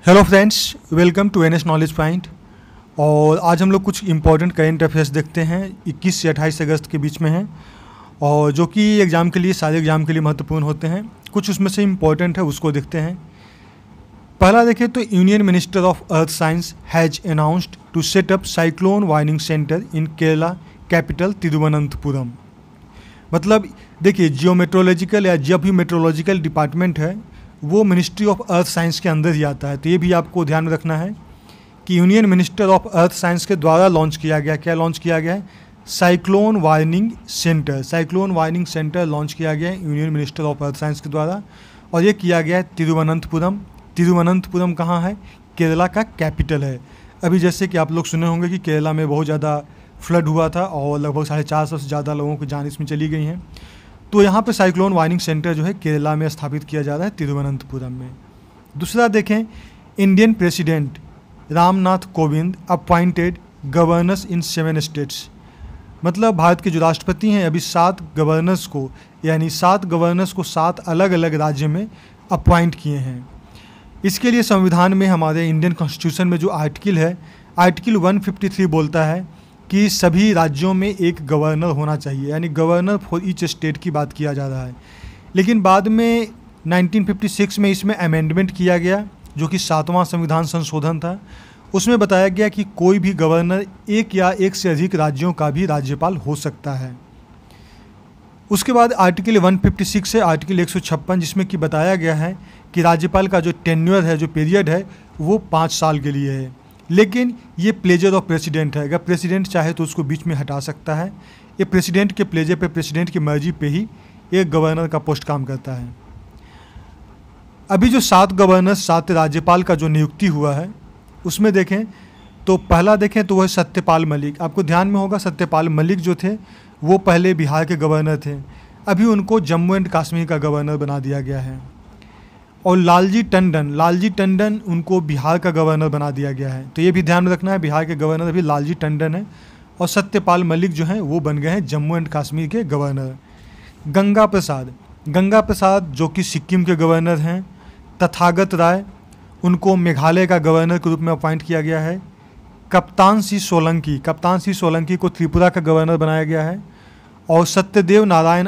Hello friends, welcome to NS knowledge point. और आज हम लोग कुछ इम्पोर्टेंट करेंट अफेयर्स देखते हैं 21 से 28 अगस्त के बीच में हैं और जो कि एग्ज़ाम के लिए सारे एग्ज़ाम के लिए महत्वपूर्ण होते हैं। कुछ उसमें से इम्पोर्टेंट है, उसको देखते हैं। पहला देखें तो union minister of earth science has announced to set up cyclone warning centre in Kerala capital Thiruvananthapuram. मतलब देखिए, जियोमेट्रोलॉजिकल या जब भी मेट्रोलॉजिकल डिपार्टमेंट है वो मिनिस्ट्री ऑफ अर्थ साइंस के अंदर ही आता है। तो ये भी आपको ध्यान में रखना है कि union minister of earth science के द्वारा लॉन्च किया गया, क्या लॉन्च किया गया है? Cyclone warning centre. Cyclone warning centre launch किया गया है union minister of earth science के द्वारा और ये किया गया है तिरुवनंतपुरम। तिरुवनंतपुरम कहाँ है? केरला का कैपिटल है। अभी जैसे कि आप लोग सुने होंगे कि केरला में बहुत ज़्यादा फ्लड हुआ था और लगभग 450 से ज़्यादा लोगों की जान इसमें चली गई हैं। तो यहाँ पे साइक्लोन वार्निंग सेंटर जो है केरला में स्थापित किया जा रहा है तिरुवनंतपुरम में। दूसरा देखें, Indian president Ramnath Kovind appointed governors in 7 states. मतलब भारत के जो राष्ट्रपति हैं अभी 7 गवर्नर्स को, यानी 7 गवर्नर्स को 7 अलग अलग राज्य में अपॉइंट किए हैं। इसके लिए संविधान में, हमारे इंडियन कॉन्स्टिट्यूशन में जो आर्टिकल है, आर्टिकल 153 बोलता है कि सभी राज्यों में एक गवर्नर होना चाहिए, यानी गवर्नर फॉर ईच स्टेट की बात किया जा रहा है। लेकिन बाद में 1956 में इसमें अमेंडमेंट किया गया, जो कि 7वां संविधान संशोधन था। उसमें बताया गया कि कोई भी गवर्नर एक या एक से अधिक राज्यों का भी राज्यपाल हो सकता है। उसके बाद आर्टिकल 156 से आर्टिकल 156, जिसमें कि बताया गया है कि राज्यपाल का जो टेन्योर है, जो पीरियड है, वो 5 साल के लिए है। लेकिन ये प्लेजर ऑफ प्रेसिडेंट है, अगर प्रेसिडेंट चाहे तो उसको बीच में हटा सकता है। ये प्रेसिडेंट के प्लेजर पे, प्रेसिडेंट की मर्जी पे ही एक गवर्नर का पोस्ट काम करता है। अभी जो 7 गवर्नर, 7 राज्यपाल का जो नियुक्ति हुआ है, उसमें देखें तो पहला देखें तो वह सत्यपाल मलिक। आपको ध्यान में होगा सत्यपाल मलिक जो थे वो पहले बिहार के गवर्नर थे, अभी उनको जम्मू एंड कश्मीर का गवर्नर बना दिया गया है। और लालजी टंडन उनको बिहार का गवर्नर बना दिया गया है। तो ये भी ध्यान में रखना है, बिहार के गवर्नर अभी लालजी टंडन है और सत्यपाल मलिक जो हैं वो बन गए हैं जम्मू एंड कश्मीर के गवर्नर। गंगा प्रसाद जो कि सिक्किम के गवर्नर हैं। तथागत राय, उनको मेघालय का गवर्नर के रूप में अपॉइंट किया गया है। कप्तान सिंह सोलंकी को त्रिपुरा का गवर्नर बनाया गया है। और सत्यदेव नारायण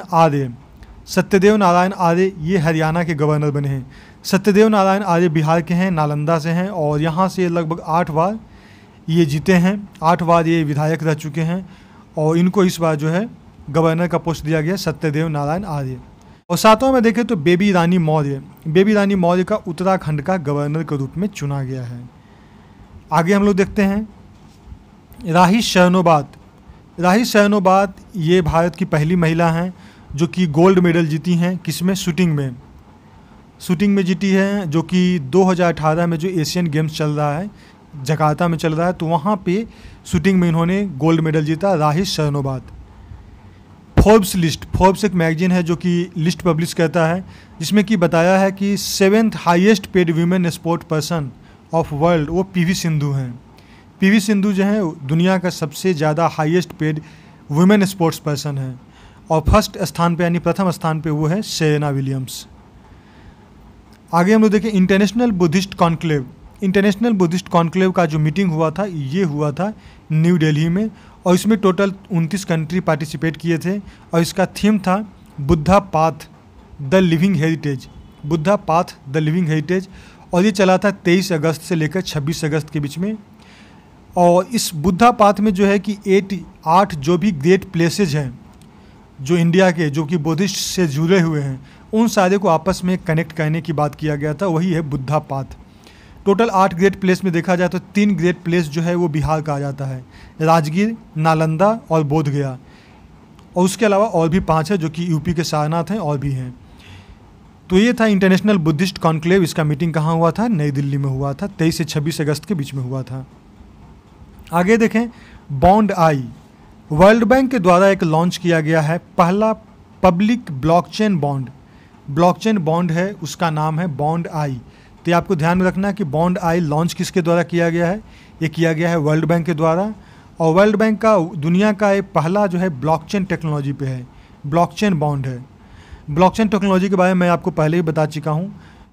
आर्य ये हरियाणा के गवर्नर बने हैं। सत्यदेव नारायण आर्य बिहार के हैं, नालंदा से हैं और यहाँ से लगभग 8 बार ये जीते हैं, 8 बार ये विधायक रह चुके हैं और इनको इस बार जो है गवर्नर का पोस्ट दिया गया सत्यदेव नारायण आर्य। और 7वां में देखें तो बेबी रानी मौर्य का उत्तराखंड का गवर्नर के रूप में चुना गया है। आगे हम लोग देखते हैं राही शर्नोबात ये भारत की पहली महिला हैं जो कि गोल्ड मेडल जीती हैं। किसमें? शूटिंग में जीती है, जो कि 2018 में जो एशियन गेम्स चल रहा है, जकार्ता में चल रहा है, तो वहाँ पे शूटिंग में इन्होंने गोल्ड मेडल जीता, राही शर्नोबात। फोर्ब्स एक मैगजीन है जो कि लिस्ट पब्लिश करता है, जिसमें कि बताया है कि 7th highest paid women sport person of world वो पीवी सिंधु हैं। पीवी सिंधु जो है दुनिया का सबसे ज़्यादा highest paid women sports person है और फर्स्ट स्थान पे, यानी प्रथम स्थान पे वो है सेरेना विलियम्स। आगे हम लोग देखें इंटरनेशनल बुद्धिस्ट कॉन्क्लेव का जो मीटिंग हुआ था, ये हुआ था न्यू दिल्ली में और इसमें टोटल 29 कंट्री पार्टिसिपेट किए थे और इसका थीम था Buddha path the living heritage और ये चला था 23 अगस्त से लेकर 26 अगस्त के बीच में। और इस बुद्धा पाथ में जो है कि 8 जो भी ग्रेट प्लेसेज हैं जो इंडिया के, जो कि बुद्धिस्ट से जुड़े हुए हैं, उन सारे को आपस में कनेक्ट करने की बात किया गया था, वही है Buddha path. Total 8 great place में देखा जाए तो 3 ग्रेट प्लेस जो है वो बिहार का आ जाता है, राजगीर, नालंदा और बोधगया। और उसके अलावा और भी 5 है जो कि यूपी के सारनाथ हैं और भी हैं। तो ये था इंटरनेशनल बुद्धिस्ट कॉन्क्लेव। इसका मीटिंग कहाँ हुआ था? नई दिल्ली में हुआ था, 23 से 26 अगस्त के बीच में हुआ था। आगे देखें बॉन्ड आई, वर्ल्ड बैंक के द्वारा एक लॉन्च किया गया है पहला पब्लिक ब्लॉकचेन बॉन्ड है, उसका नाम है बॉन्ड आई। तो ये आपको ध्यान में रखना है कि बॉन्ड आई लॉन्च किसके द्वारा किया गया है? ये किया गया है वर्ल्ड बैंक के द्वारा और वर्ल्ड बैंक का दुनिया का एक पहला जो है ब्लॉकचेन टेक्नोलॉजी पे है, ब्लॉकचेन बॉन्ड है। ब्लॉकचेन टेक्नोलॉजी के बारे में मैं आपको पहले ही बता चुका हूँ।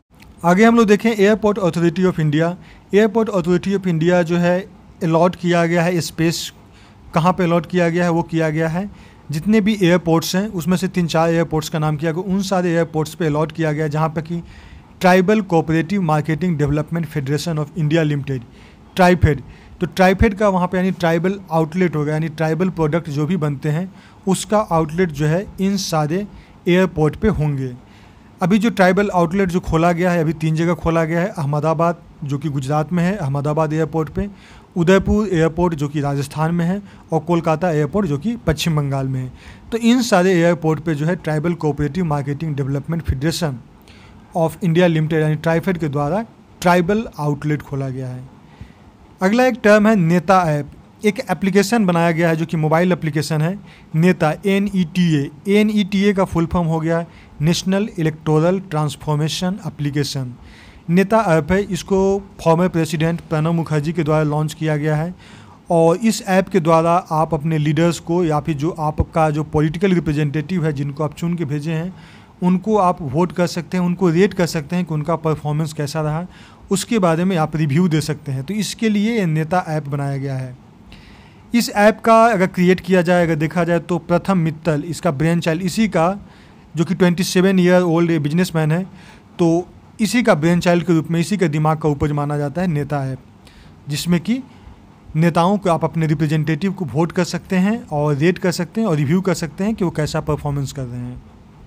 आगे हम लोग देखें airport authority of India. Airport authority of India जो है अलॉट किया गया है स्पेस, कहाँ पे अलॉट किया गया है, वो किया गया है जितने भी एयरपोर्ट्स हैं उसमें से 3-4 एयरपोर्ट्स का नाम किया गया, उन सारे एयरपोर्ट्स पे अलॉट किया गया जहाँ पे कि tribal cooperative marketing development federation of India limited, TRIFED, तो ट्राइफेड का वहाँ पे यानी ट्राइबल आउटलेट होगा, यानी ट्राइबल प्रोडक्ट जो भी बनते हैं उसका आउटलेट जो है इन सारे एयरपोर्ट पे होंगे। अभी जो ट्राइबल आउटलेट जो खोला गया है, अभी 3 जगह खोला गया है, अहमदाबाद जो कि गुजरात में है अहमदाबाद एयरपोर्ट पे, उदयपुर एयरपोर्ट जो कि राजस्थान में है, और कोलकाता एयरपोर्ट जो कि पश्चिम बंगाल में है। तो इन सारे एयरपोर्ट पे जो है tribal cooperative marketing development federation of India limited यानी ट्राइफेड के द्वारा ट्राइबल आउटलेट खोला गया है। अगला एक टर्म है नेता ऐप। एक एप्लीकेशन बनाया गया है जो कि मोबाइल एप्लीकेशन है नेता, NETA। NETA का फुल फॉर्म हो गया है national electoral transformation application. NETA app है, इसको फॉर्मर प्रेसिडेंट प्रणब मुखर्जी के द्वारा लॉन्च किया गया है, और इस ऐप के द्वारा आप अपने लीडर्स को या फिर जो आपका जो पॉलिटिकल रिप्रेजेंटेटिव है जिनको आप चुन के भेजे हैं उनको आप वोट कर सकते हैं, उनको रेट कर सकते हैं कि उनका परफॉर्मेंस कैसा रहा, उसके बारे में आप रिव्यू दे सकते हैं। तो इसके लिए ये नेता ऐप बनाया गया है। इस ऐप का अगर क्रिएट किया जाए, अगर देखा जाए तो प्रथम मित्तल इसका ब्रेन चाइल्ड, इसी का जो कि 27 ईयर ओल्ड बिजनेसमैन है, तो इसी का ब्रेन चाइल्ड के रूप में, इसी के दिमाग का उपज माना जाता है नेता ऐप, जिसमें कि नेताओं को आप अपने रिप्रेजेंटेटिव को वोट कर सकते हैं और रेट कर सकते हैं और रिव्यू कर सकते हैं कि वो कैसा परफॉर्मेंस कर रहे हैं।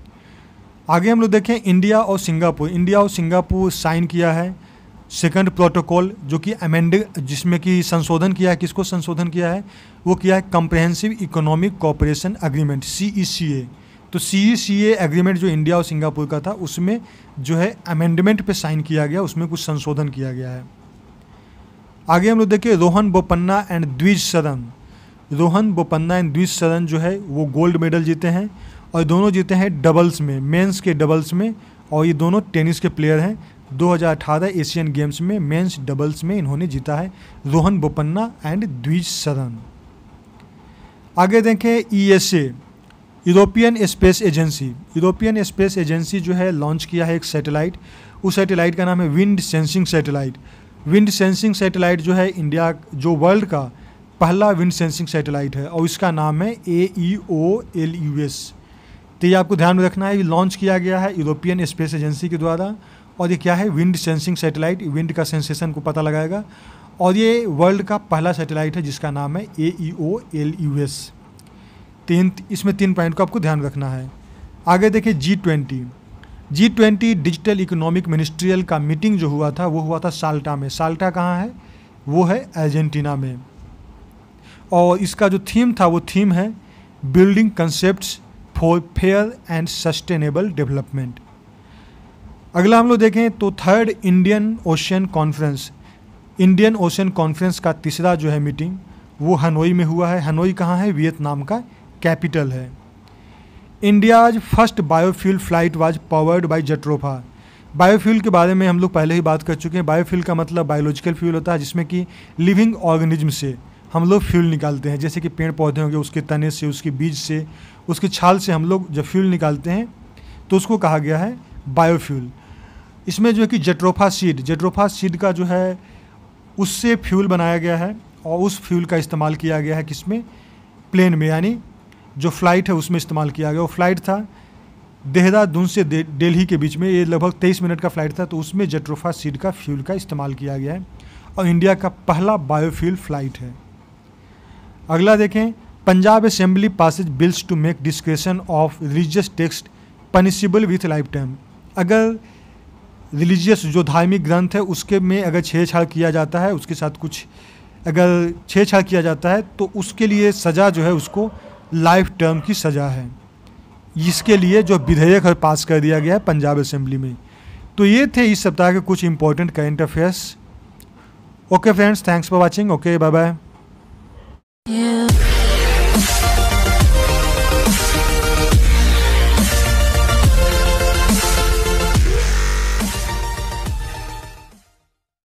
आगे हम लोग देखें इंडिया और सिंगापुर। इंडिया और सिंगापुर साइन किया है सेकंड प्रोटोकॉल जो कि अमेंड, जिसमें कि संशोधन किया है, किसको संशोधन किया है, वो किया है comprehensive economic cooperation agreement CECA। तो CECA एग्रीमेंट जो इंडिया और सिंगापुर का था उसमें जो है अमेंडमेंट पे साइन किया गया, उसमें कुछ संशोधन किया गया है। आगे हम लोग देखिए रोहन बोपन्ना एंड द्विज शरण। रोहन बोपन्ना एंड द्विज शरण जो है वो गोल्ड मेडल जीते हैं, और दोनों जीते हैं डबल्स में, मेंस के डबल्स में, और ये दोनों टेनिस के प्लेयर हैं। 2018 एशियन गेम्स में मेंस डबल्स में इन्होंने जीता है, रोहन बोपन्ना एंड द्विज शरण। आगे देखें ESA, European space agency. European space agency जो है लॉन्च किया है एक सैटेलाइट, उस सैटेलाइट का नाम है wind sensing satellite. Wind sensing satellite जो है इंडिया जो वर्ल्ड का पहला विंड सेंसिंग सैटेलाइट है, और इसका नाम है AEOLUS। तो ये आपको ध्यान में रखना है, ये लॉन्च किया गया है यूरोपियन स्पेस एजेंसी के द्वारा, और ये क्या है, विंड सेंसिंग सैटेलाइट, विंड का सेंसेशन को पता लगाएगा, और ये वर्ल्ड का पहला सैटेलाइट है जिसका नाम है AEOLUS। इसमें 3 पॉइंट को आपको ध्यान रखना है। आगे देखिए G20 डिजिटल इकोनॉमिक मिनिस्ट्रियल का मीटिंग जो हुआ था वो हुआ था साल्टा में। साल्टा कहाँ है, वो है अर्जेंटीना में, और इसका जो थीम था वो थीम है building concepts for fair and sustainable development. अगला हम लोग देखें तो third Indian ocean conference. Indian ocean conference का तीसरा जो है मीटिंग वो हनोई में हुआ है। हनोई कहाँ है, वियतनाम का कैपिटल है। India's first biofuel flight was powered by jatropha. Biofuel के बारे में हम लोग पहले ही बात कर चुके हैं। बायोफ्यूल का मतलब बायोलॉजिकल फ्यूल होता है जिसमें कि लिविंग ऑर्गेनिज्म से हम लोग फ्यूल निकालते हैं, जैसे कि पेड़ पौधे होंगे, उसके तने से, उसके बीज से, उसकी छाल से हम लोग जब फ्यूल निकालते हैं तो उसको कहा गया है बायोफ्यूल। इसमें जो है कि जेट्रोफा सीड का जो है उससे फ्यूल बनाया गया है, और उस फ्यूल का इस्तेमाल किया गया है किसमें, प्लेन में, यानी जो फ्लाइट है उसमें इस्तेमाल किया गया। वो फ्लाइट था देहरादून से दिल्ली के बीच में, ये लगभग 23 मिनट का फ्लाइट था, तो उसमें जेट्रोफा सीड का फ्यूल का इस्तेमाल किया गया है, और इंडिया का पहला बायोफ्यूल फ्लाइट है। अगला देखें, Punjab assembly passes bills to make description of religious text punishable with life time. अगर रिलीजियस जो धार्मिक ग्रंथ है उसके में अगर छेड़छाड़ किया जाता है, उसके साथ कुछ अगर छेड़छाड़ किया जाता है तो उसके लिए सज़ा जो है उसको लाइफ टर्म की सज़ा है। इसके लिए जो विधेयक पास कर दिया गया है पंजाब असेंबली में। तो ये थे इस सप्ताह के कुछ important current affairs. Okay friends, thanks for watching. Okay, bye bye.